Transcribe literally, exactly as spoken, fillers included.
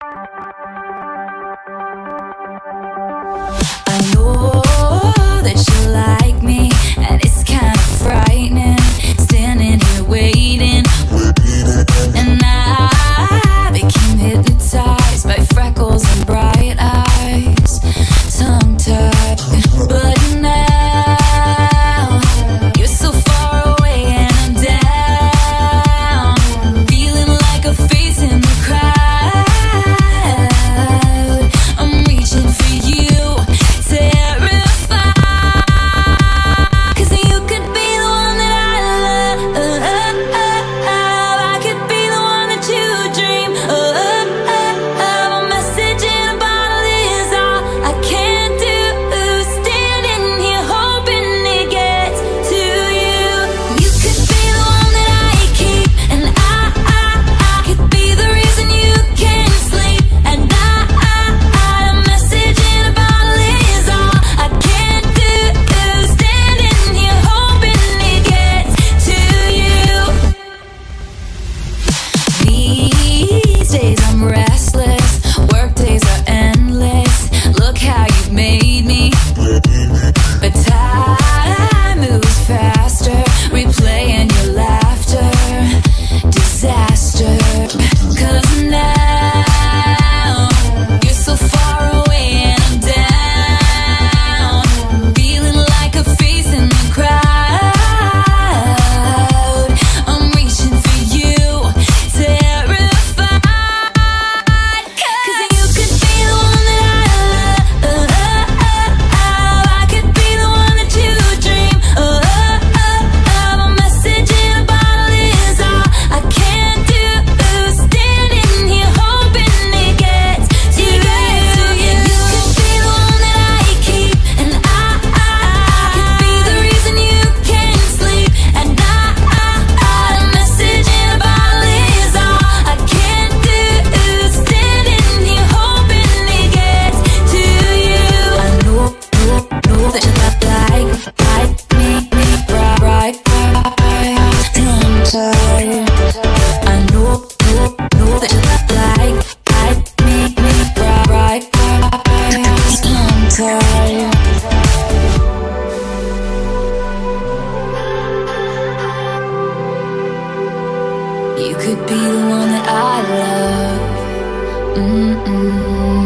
I know that you like me, and it's kind of frightening, standing here waiting, and I became hypnotized by freckles and bright eyes, tongue-tied, but now you're so far away and I'm down, feeling like a face in the crowd. I'm reaching for you, terrified, 'cause you could be the one that I love. I could be the one that you dream of. A message in a bottle is all I can do. Standing here hoping it gets to you. You could be the one that I keep, and I, I, I could be the reason you can't sleep. And I, I, I, a message in a bottle is all I can do. Standing here hoping it gets to you. These days I'm restless, workdays are endless. Look how you've made me, but time moves faster, replaying your laughter, disaster. 'Cause now you're so far away and I'm down, feeling like a face in the crowd. I'm reaching for you, terrified, 'cause you could be the one that I love. I could be the one that you dream of. A message in a bottle is all I can do. Standing here hoping it gets to you. You could be the one that I keep, and I, I, I could be the reason you can't sleep. And I, I, I, a message in a bottle is all I can do. Standing here hoping it gets to you. I know, know, know that you like, like me, me, right, right, tongue-tied. I know, know, know that you like, like me, me, right, right, tongue-tied. You could be the one that I love. Mm-mm.